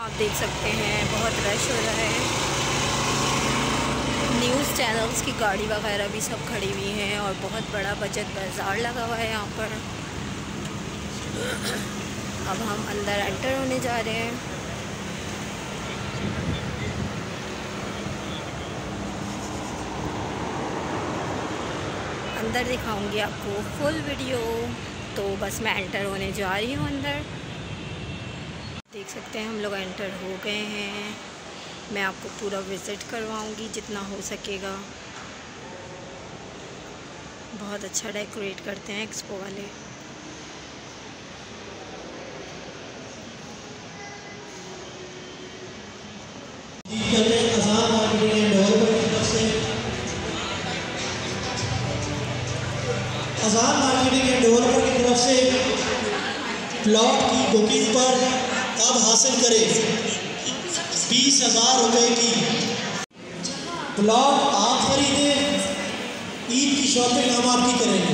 आप देख सकते हैं बहुत रश हो रहा है। न्यूज़ चैनल्स की गाड़ी वगैरह भी सब खड़ी हुई हैं और बहुत बड़ा बचत बाज़ार लगा हुआ है यहाँ पर। अब हम अंदर एंटर होने जा रहे हैं। अंदर दिखाऊंगी आपको फुल वीडियो, तो बस मैं एंटर होने जा रही हूँ अंदर। देख सकते हैं हम लोग एंटर हो गए हैं। मैं आपको पूरा विज़िट करवाऊंगी जितना हो सकेगा। बहुत अच्छा डेकोरेट करते हैं एक्सपो वाले। अज़ान मार्केटिंग एंड डेवलपर की तरफ से प्लॉट की बुकिंग पर अब हासिल करें 20,000 रुपये की प्लॉट आप खरीदें, ईद की शॉपिंग हम आपकी करेंगे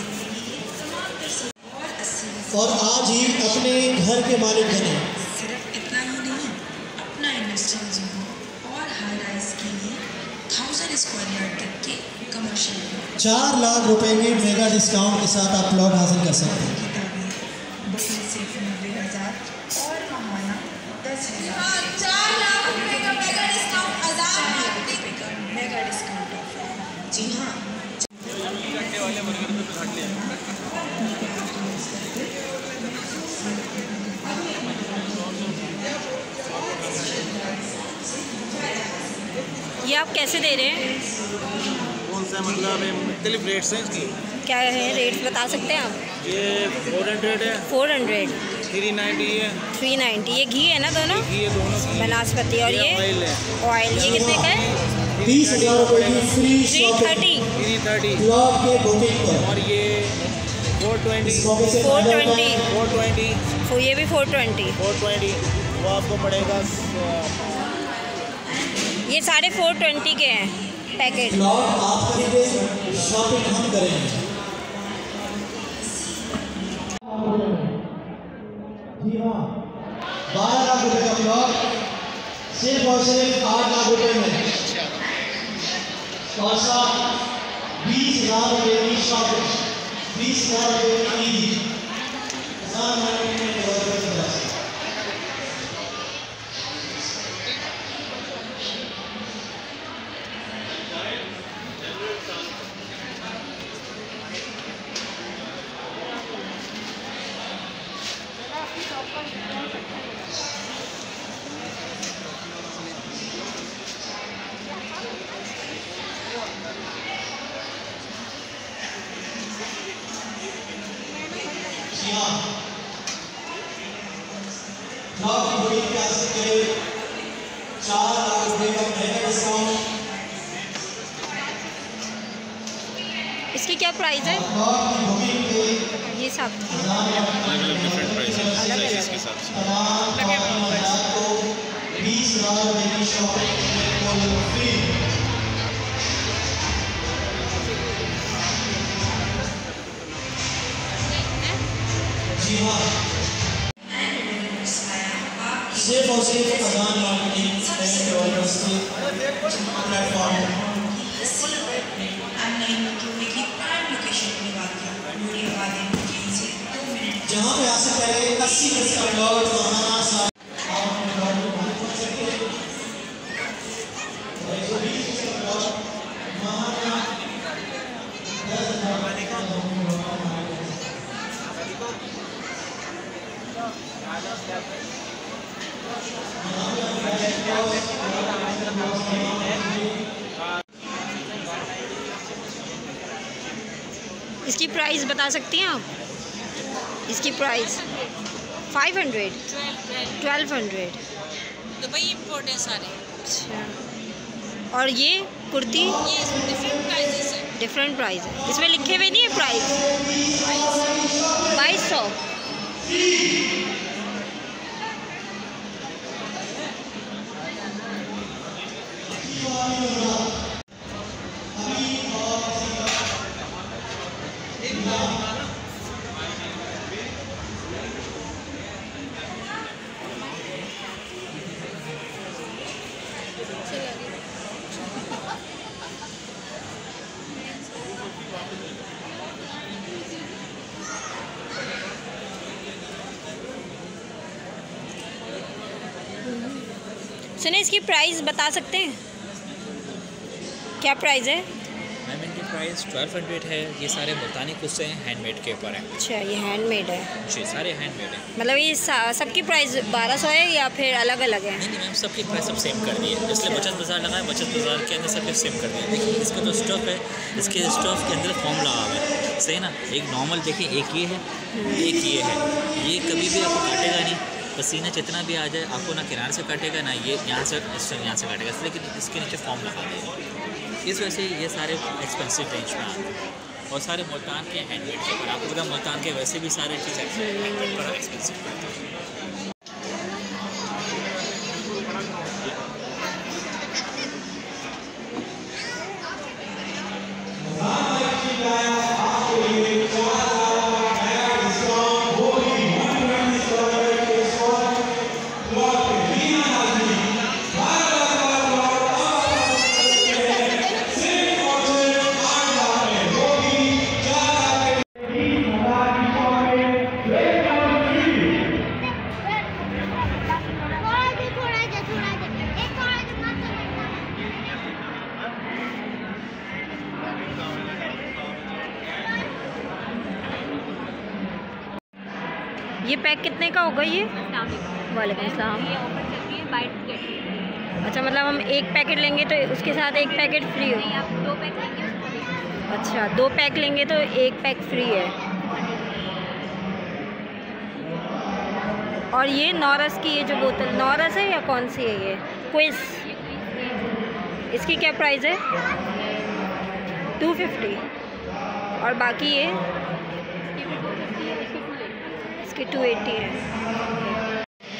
और आज ही अपने घर के मालिक बने। सिर्फ इतना ही नहीं, अपना इंडस्ट्रियल जोन और हाई राइज के लिए 1000 स्क्वायर यार्ड तक के कमर्शियल 4 लाख रुपए के मेगा डिस्काउंट के साथ आप प्लॉट हासिल कर सकते हैं। बुकिंग सिर्फ 90,000 और महाना 10,000। 4 लाख रुपए का मेगा डिस्काउंट, आजाद रुपए का मेगा डिस्काउंट ऑफर। जी हाँ, ये आप कैसे दे रहे हैं? कौन सा मतलब मुख्तलिफ रेट्स हैं इसकी? क्या है रेट्स बता सकते हैं आप? ये 400 है, 400, 390 है, 390। ये घी है ना दोनों? घी है दोनों की। बनास्पति। और ये ऑयल है, ऑयल ये कितने का है? 20,000 रुपये की फ्री शॉपिंग 330। 330। प्लॉट के बुकिंग पर। और ये 420, 420। तो ये भी 420। 420 वो आपको पड़ेगा। ये सारे 420 के हैं पैकेट। प्लॉट आप खरीदे, शॉपिंग हम करेंगे। जी हाँ, 12 लाख रुपए का प्लॉट सिर्फ और सिर्फ 8 लाख रुपए में और साथ 20,000 रुपए की शॉपिंग, 20,000 रुपए की ईद। प्लॉट की बुकिंग कर सकते हैं 4 लाख रुपए का मेगा डिस्काउंट। इसकी क्या प्राइस है? प्लॉट की बुकिंग पे ये सब डिफरेंट प्राइस है इसके हिसाब से। 20,000 रुपए की शॉपिंग फ्री। जी हाँ, सिर्फ और सिर्फ अज़ान मार्केटिंग एंड डेवलपर्स के प्लेटफॉर्म जहाँ पे आ सकते हैं 80 गज का प्लॉट महाना सा इसकी प्राइस बता सकती हैं आप? इसकी प्राइस 500, 1200। दुबई इम्पोर्ट है सारे। अच्छा, और ये कुर्ती? ये इसमें डिफरेंट प्राइसेस है। डिफरेंट प्राइस है, इसमें लिखे हुए नहीं है प्राइस? 2200। सुने इसकी प्राइस बता सकते हैं, क्या प्राइस है? मैम इनकी प्राइस 1200 है। ये सारे मुल्तानी कुस्से हैं, हैंडमेड के ऊपर हैं। अच्छा, ये हैंडमेड है जी, सारे हैंडमेड हैं। मतलब ये सबकी प्राइस 1200 है या फिर अलग अलग है? नहीं मैम, सबकी प्राइस सब सेम कर दी है। इसलिए बचत बाज़ार लगा है, बचत बाज़ार के अंदर सबके सेम कर दिया। देखिए इसका जो स्टफ़ है, इसके स्टफ़ के अंदर फॉर्म लगा हुआ है, सही ना। एक नॉर्मल देखिए, एक ये है, एक ये है। ये कभी भी आपको काटेगा नहीं, पसीना जितना भी आ जाए आपको ना किनारे से काटेगा ना ये यहाँ से काटेगा, लेकिन इसके नीचे फॉर्म लगा देगा। इस वजह से ये सारे एक्सपेंसिव रेंज में आते हैं और सारे मुल्तान के हैंडमेड के ऊपर। आपको पता मुल्तान के वैसे भी सारे चीज़ हैंडमेड पर एक्सपेंसिव पड़ते हैं। ये पैक कितने का होगा ये? वालेकुम अस्सलाम। अच्छा, मतलब हम एक पैकेट लेंगे तो उसके साथ एक पैकेट फ्री हो? आप 2 पैक लेंगे। अच्छा, 2 पैक लेंगे तो एक पैक फ्री है। और ये नॉरस की ये जो बोतल, नॉरस है या कौन सी है ये? क्विस। इसकी क्या प्राइस है? 250। और बाकी ये इसकी 280 है।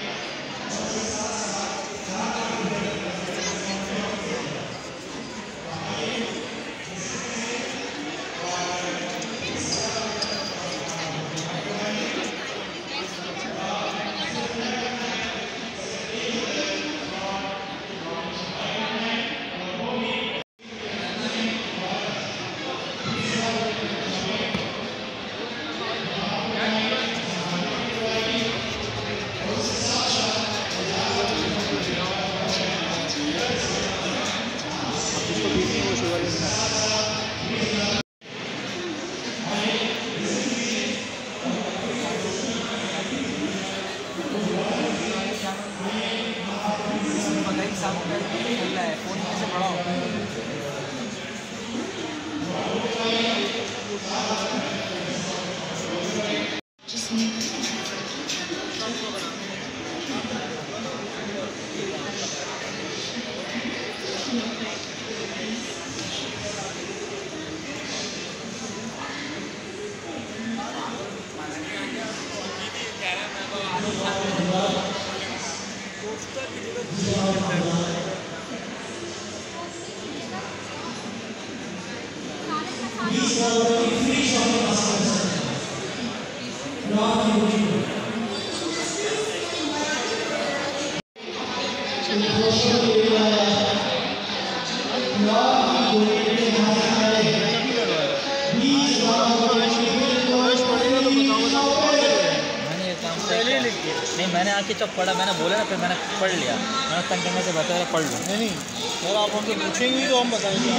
नहीं, मैंने आके जब पढ़ा, मैंने बोला ना, फिर मैंने पढ़ लिया। मैंने तंग करने से बताया पढ़ लो। नहीं सर, आप हमसे पूछेंगे तो हम बताएंगे।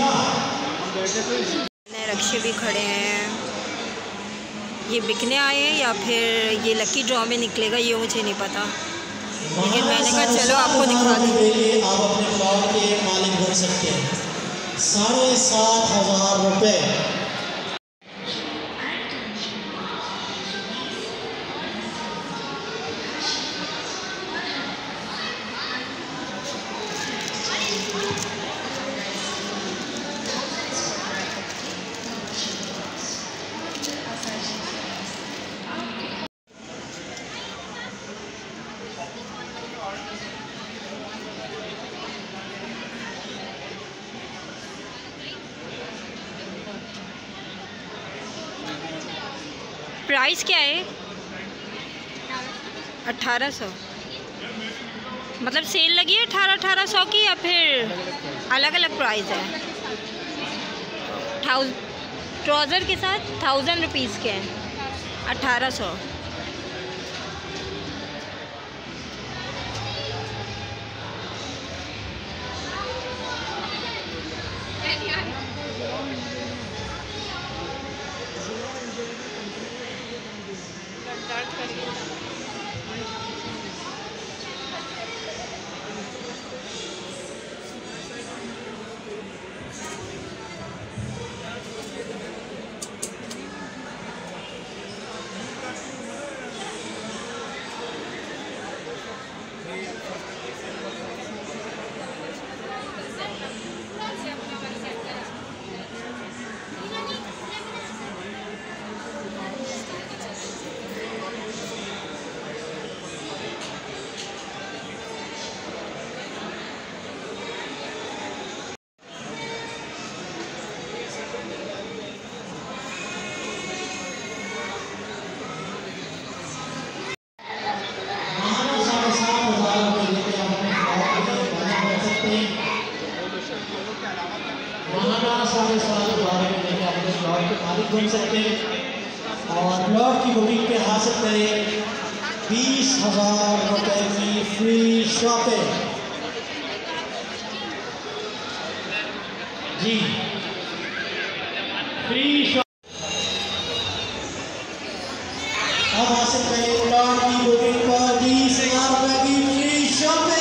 नए रक्शे भी खड़े हैं। ये बिकने आए हैं या फिर ये लकी ड्रॉ में निकलेगा, ये मुझे नहीं पता, लेकिन मैंने कहा चलो आपको दिखा दूँ। आप अपने प्लॉट के मालिक बन सकते हैं। 7,500 रुपये। प्राइस क्या है? 1800। मतलब सेल लगी है 1800 की या फिर अलग अलग प्राइस है? ट्राउज़र के साथ 1000 रुपीज़ के हैं, 1800। सकते हैं। महाना सारे सवाल के बारे में लेकर अपने प्लॉट के मालिक बन सकते हैं और प्लॉट की बुकिंग पे हासिल करें 20,000 रुपये की फ्री शॉपिंग। जी फ्री शॉपिंग अब हासिल करें प्लॉट की बुकिंग पर 20,000 रुपये की फ्री शॉपिंग।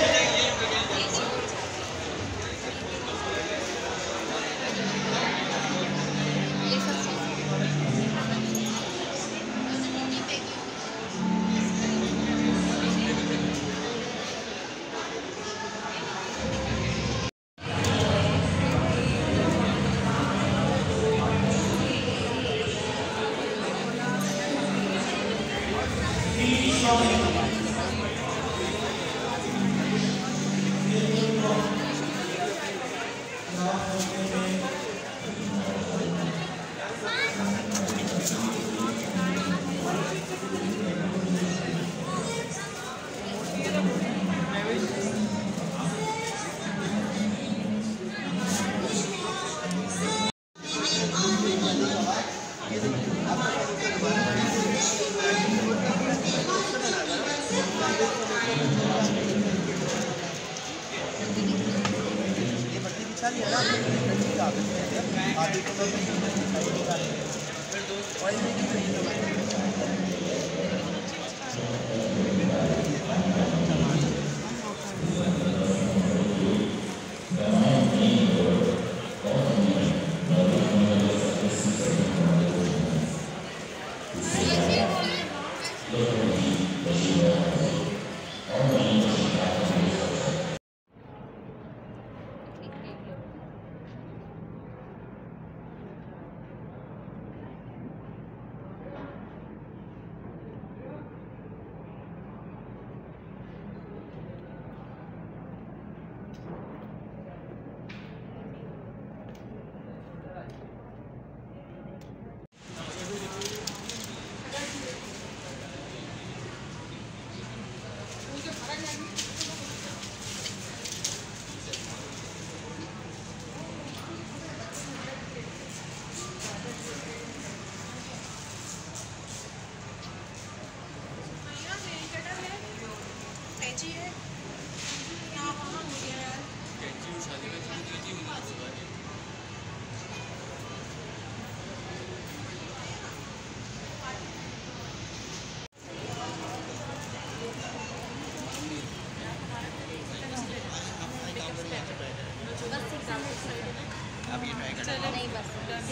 नहीं बस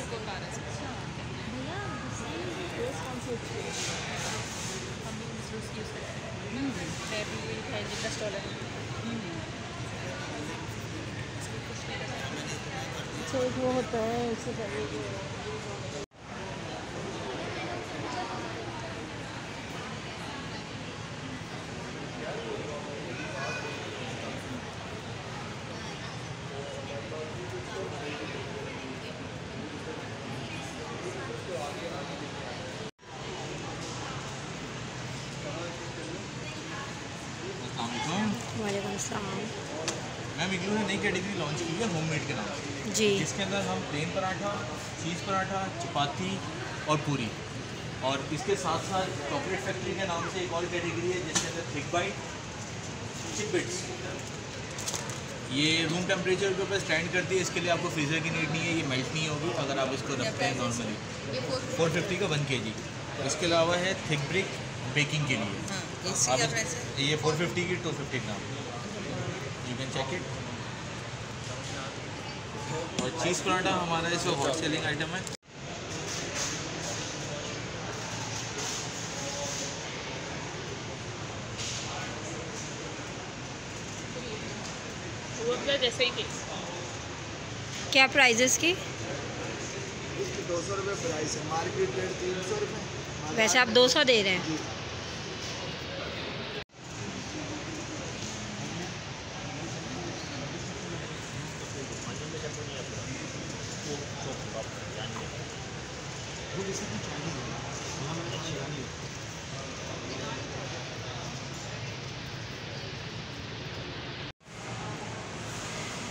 वो होता है उससे वालेकुम अस्सलाम। मैम इग्लू ने नई कैटेगरी लॉन्च की है होममेड के नाम से जी, जिसके अंदर हम प्लेन पराठा, चीज़ पराठा, चपाती और पूरी, और इसके साथ साथ चॉकलेट फैक्ट्री के नाम से एक और कैटेगरी है जिसके अंदर थिक बाइट, चिप बिट्स, ये रूम टेम्परेचर के ऊपर स्टैंड करती है। इसके लिए आपको फ्रीज़र की नीड नहीं है, ये मेल्ट नहीं होगी अगर आप इसको रखते हैं नॉर्मली। 450 का 1 kg। इसके अलावा है थिक ब्रिक बेकिंग के लिए, ये 450 की 250 gram, you can check it. और चीज़ पराठा हमारा इसमें हॉट सेलिंग आइटम है। जैसे ही क्या प्राइजेस की? इसकी 200 रुपये प्राइस है, मार्केट रेट 300 रुपये। वैसे आप 200 दे रहे हैं।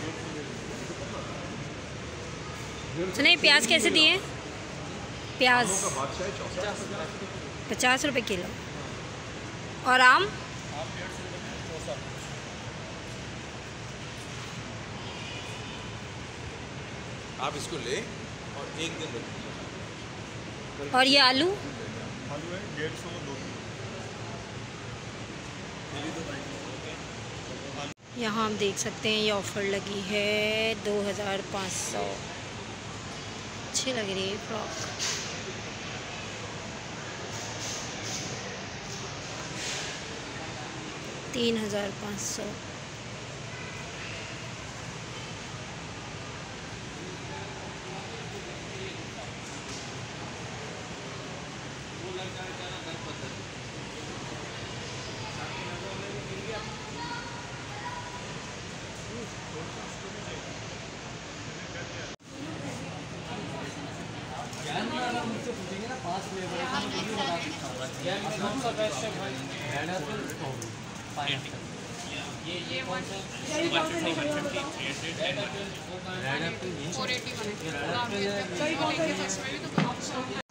सुनिए प्याज कैसे दिए? प्याज 50 रुपये किलो। और आम? आप इसको ले और एक दिन रखिए। और ये आलू? आलू है 150 2 यहाँ आप देख सकते हैं ये ऑफ़र लगी है 2500। अच्छी लग रही है फ्रॉक। $3500। मुझसे पूछेंगे ना 5 फ्लेवर है तो मैं बता सकता हूँ। कौन सा बेस्ट है भाई? रेड एप्पल ये कौन सा? 150 रेड एप्पल 481 है।